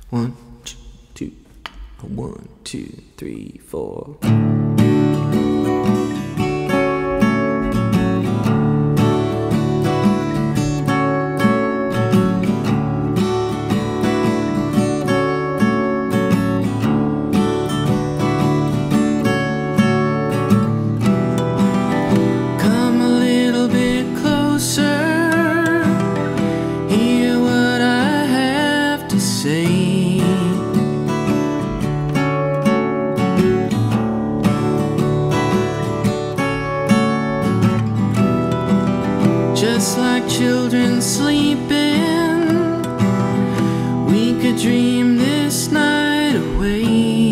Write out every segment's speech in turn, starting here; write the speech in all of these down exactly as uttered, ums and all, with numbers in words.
One, two, one, two, three, four. Come a little bit closer, hear what I have to say. Just like children sleeping, we could dream this night away.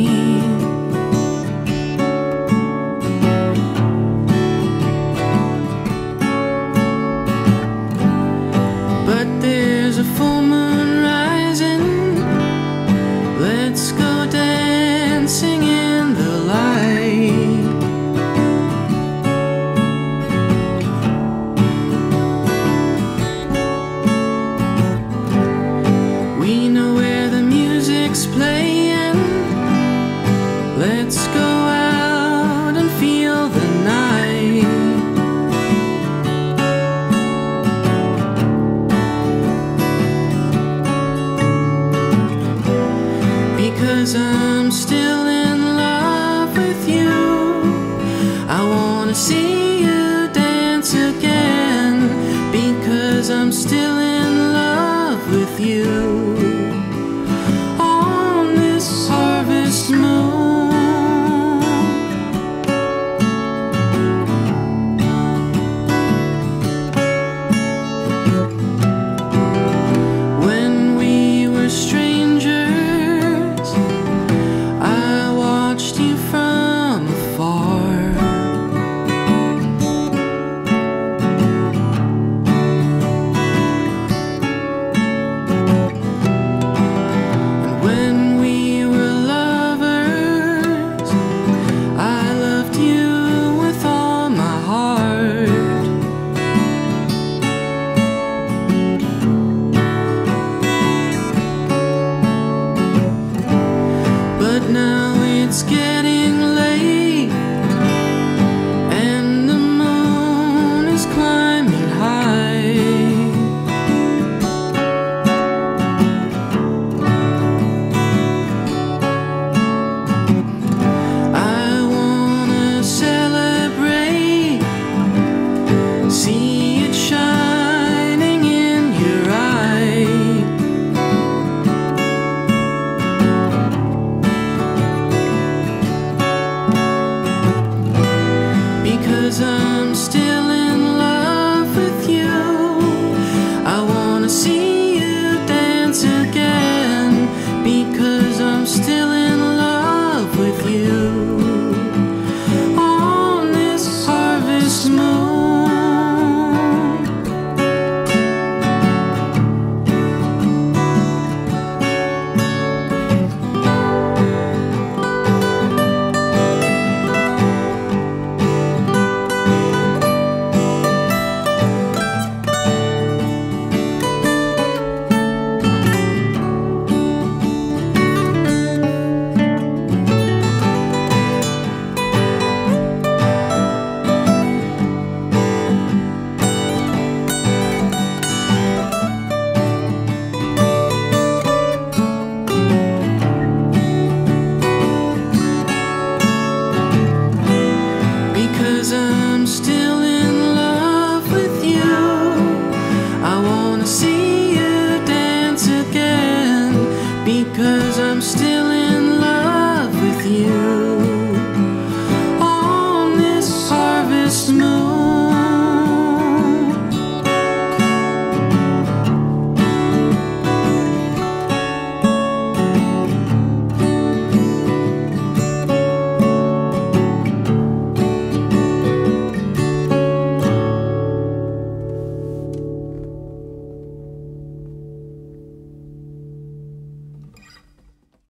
But there's a full moon rising, let's go dancing in the light. We know where the music's playing, let's go out and feel the night. Because I'm still in love with you, I wanna see you dance again. Because I'm still in love with you.